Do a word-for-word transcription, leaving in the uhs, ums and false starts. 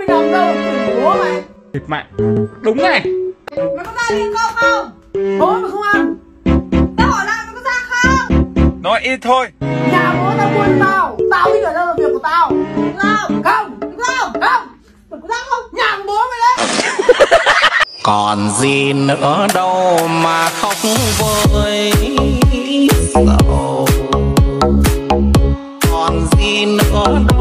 bị nằm đâu chửi bố mày. Thịt mẹ. Đúng này. Mày có ra đi ăn cơm không? Bố mày không ăn. Tao hỏi lại mày có ra không? Nói ít thôi. Nhà bố tao mua cho tao. Tao đi ở đâu là việc của tao. Không, không, không, không. Mày có ra không? Nhà của bố mày đấy. Còn gì nữa đâu mà khóc với sầu. Còn gì nữa